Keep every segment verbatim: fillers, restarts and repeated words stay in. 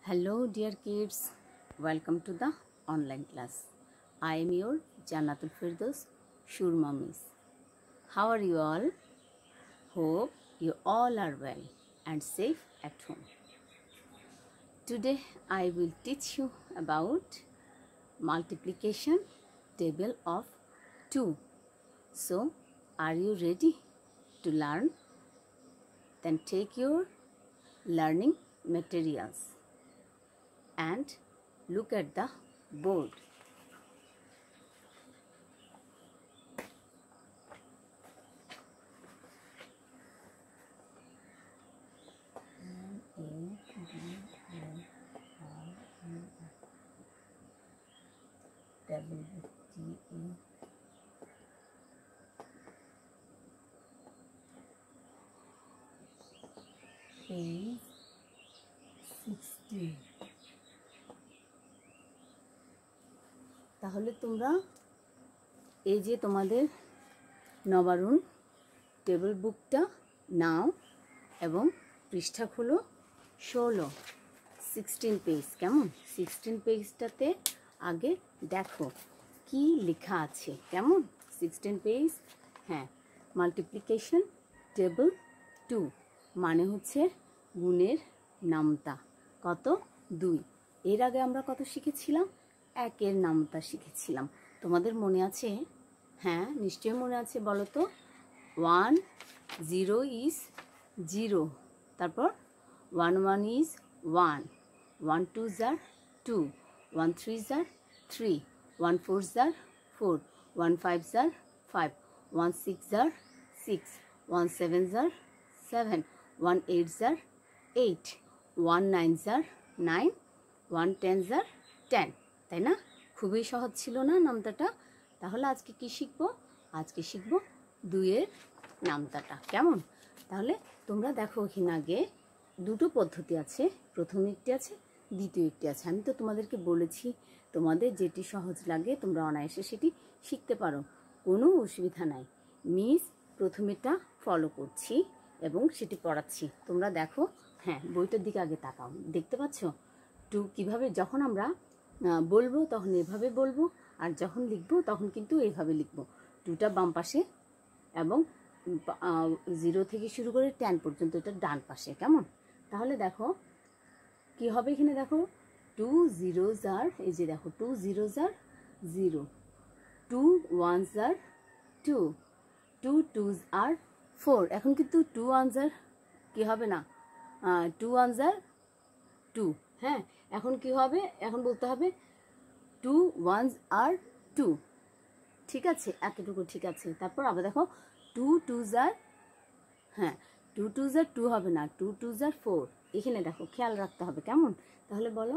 Hello dear kids, welcome to the online class. I am your Jannatul Firdaus Shur Mummies. How are you all? Hope you all are well and safe at home. Today I will teach you about multiplication table of two. So are you ready to learn? Then take your learning materials and look at the board. Page sixteen. তাহলে তোমরা এই যে তোমাদের Nabarun table বুকটা নাও এবং পৃষ্ঠা খুলো ষোলো সিক্সটিন পেজ। কেমন? সিক্সটিন পেজটাতে আগে দেখো কি লেখা আছে। কেমন? Sixteen page. হ্যাঁ, মাল্টিপ্লিকেশন টেবিল টু মানে হচ্ছে গুণের নামতা। কত? দুই। এর আগে আমরা কত শিখেছিলাম? একের নামতা শিখেছিলাম। তোমাদের মনে আছে? হ্যাঁ, নিশ্চয়ই মনে আছে। বলো তো। ওয়ান জিরো ইজ জিরো, তারপর one one is one, one two jar two, one three জার থ্রি, ওয়ান ফোর জার ফোর, ওয়ান ফাইভ জার ফাইভ, ওয়ান সিক্স জার সিক্স, ওয়ান সেভেন জার সেভেন, ওয়ান এইট জার এইট, ওয়ান নাইন জার nine, one ten জার ten. তাই না? খুবই সহজ ছিল না নামতাটা? তাহলে আজকে কি শিখবো? আজকে শিখবো দুইয়ের নামতাটা। কেমন? তাহলে তোমরা দেখো, এখানে আগে দুটো পদ্ধতি আছে। প্রথম একটি আছে, দ্বিতীয় একটি আছে। আমি তো তোমাদেরকে বলেছি তোমাদের যেটি সহজ লাগে তোমরা অনায়াসে সেটি শিখতে পারো, কোনো অসুবিধা নাই। মিস প্রথমেটা ফলো করছি এবং সেটি পড়াচ্ছি। তোমরা দেখো। হ্যাঁ, বইটার দিকে আগে তাকাও। দেখতে পাচ্ছ টু কীভাবে? যখন আমরা বলবো তখন এভাবে বলবো, আর যখন লিখবো তখন কিন্তু এইভাবে লিখবো। টুটা বাম পাশে এবং জিরো থেকে শুরু করে টেন পর্যন্ত এটা ডান পাশে। কেমন? তাহলে দেখো কি হবে। এখানে দেখো টু জিরো জার, এই যে দেখো two zero jar zero, two one jar two, two twos are four. এখন কিন্তু টু ওয়ান জার কী হবে না, টু ওয়ান জার টু। হ্যাঁ, এখন কি হবে? এখন বলতে হবে টু ওয়ানস আর টু। ঠিক আছে, এতটুকু ঠিক আছে। তারপর আবার দেখো টু টু জার, হ্যাঁ টু টু জার টু হবে না, টু টু জার ফোর। এখানে দেখো খেয়াল রাখতে হবে। কেমন? তাহলে বলো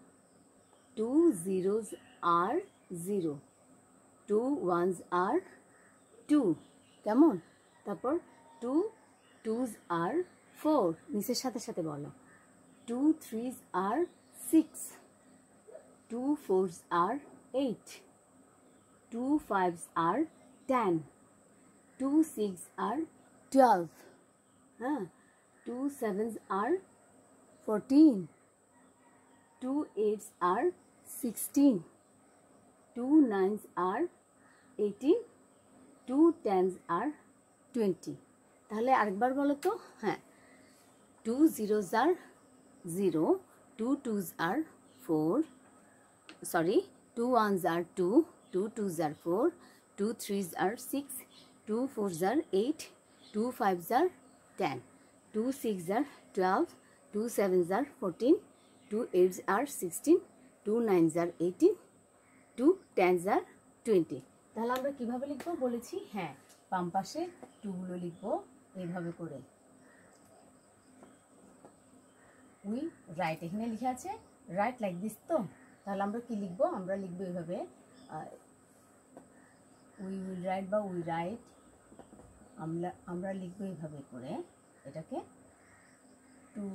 two zeros are zero, two ones are two. কেমন? তারপর টু টুজ আর ফোর। নিচের সাথে সাথে বলো two threes are six, two fours are eight, two fives are ten, two six are twelve, হ্যাঁ two sevens are fourteen, two eights are sixteen, two nines are eighteen, two tens are twenty. তাহলে আরেকবার বলো তো। হ্যাঁ, two zeros are zero, two twos are four, sorry two ones are two, two twos are four, two threes are six, two fours are eight, two fives are ten, two six are twelve, two sevens are fourteen, two eights are sixteen, two nines are eighteen, two tens are twenty. তাহলে আমরা কীভাবে লিখবো বলেছি? হ্যাঁ, বাম পাশে টুগুলো লিখবো এইভাবে করে। উই রাইট, এখানে লিখে আছে রাইট লাইক দিস। তো তাহলে আমরা কি লিখবো? আমরা লিখবো এইভাবে, উই উইল রাইট বা উই রাইট। আমরা আমরা লিখবো এইভাবে করে এটাকে টু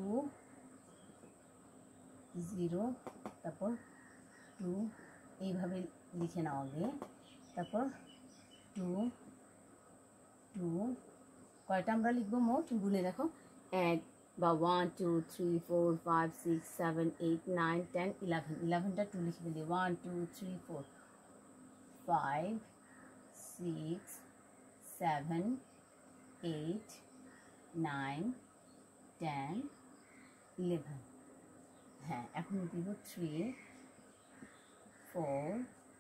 জিরো, তারপর টু, এইভাবে লিখে নাও আগে। তারপর টু টু, কয়টা আমরা লিখবো মোট? গুনে দেখো, এক বা one two three four five six seven eight nine ten eleven ইলেভেনটা টু লিখে দিই one two three four five six seven eight nine ten eleven. হ্যাঁ, এখন দিব three four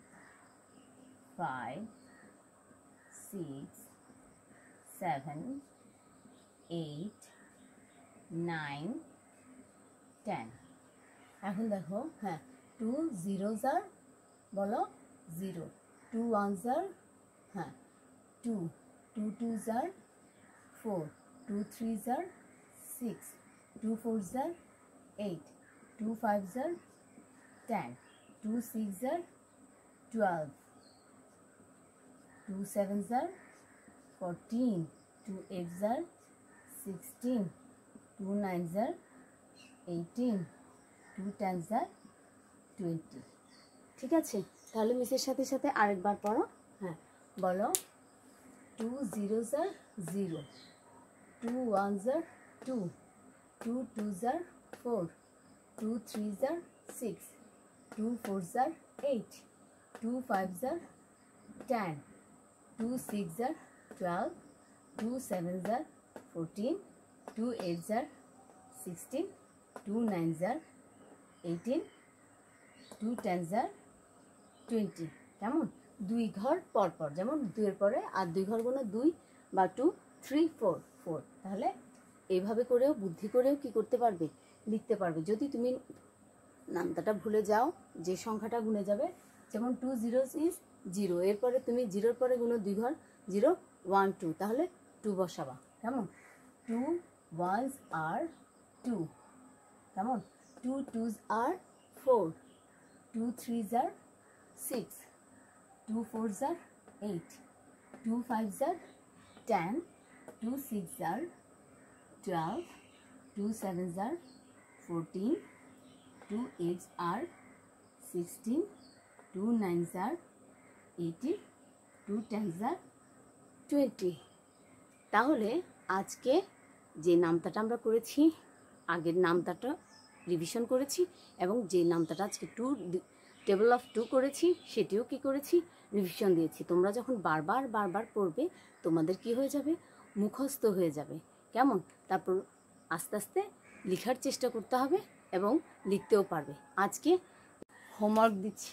five six seven eight nine ten. এখন দেখো, হ্যাঁ, two zero are বলো জিরো, টু ওয়ান জার হ্যাঁ two, two two are four, two three are six, two four are eight, two five are ten, two six are twelve, two seven are fourteen, two eight are sixteen, two nine are eighteen, two ten are twenty. ঠিক আছে, তাহলে মিসের সাথে সাথে আরেকবার পড়ো। হ্যাঁ, বলো two zero jar zero, two one jar two, two two are four, two three are six, two four are eight, two five are ten, two six are twelve, two seven are fourteen, two eight are sixteen, two nine are eighteen, two ten are twenty. কেমন? দুই ঘর পর পর, যেমন দুইয়ের পরে আর দুই ঘর গুলো দুই বা টু, থ্রি ফোর ফোর। তাহলে এইভাবে করেও বুদ্ধি করেও কি করতে পারবে, লিখতে পারবে। যদি তুমি নামতাটা ভুলে যাও, যে সংখ্যাটা গুনে যাবে, যেমন টু জিরো ইজ জিরো, এরপরে তুমি জিরোর পরে গুনো দুই ঘর, জিরো ওয়ান টু, তাহলে টু বসাবা। কেমন? টু ওয়ানস আর টু, কেমন? Two twos are four, two threes are six, two fours are eight, two fives are ten, two six are twelve, two sevens are fourteen, two eights are sixteen, two nines are eighteen, two tens are twenty. তাহলে আজকে যে নামতাটা আমরা করেছি, আগের নামতাটা revision করেছি, এবং যে নামতাটা আজকে টু টেবল অফ টু করেছি সেটিও কি করেছি, রিভিশন দিয়েছি। তোমরা যখন বারবার বারবার পড়বে তোমাদের কি হয়ে যাবে, মুখস্থ হয়ে যাবে। কেমন? তারপর আস্তে আস্তে লেখার চেষ্টা করতে হবে এবং লিখতেও পারবে। আজকে হোমওয়ার্ক দিচ্ছি,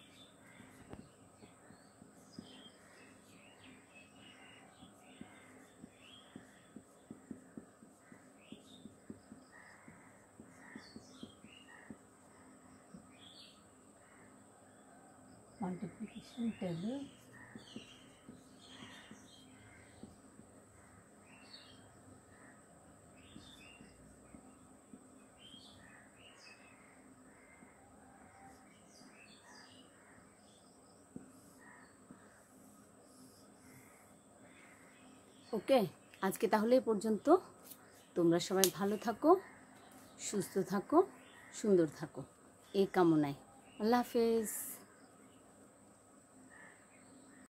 multiplication table, ওকে। আজকে তাহলে এই পর্যন্ত। তোমরা সবাই ভালো থাকো, সুস্থ থাকো, সুন্দর থাকো, এই কামনায়। আল্লাহ হাফেজ।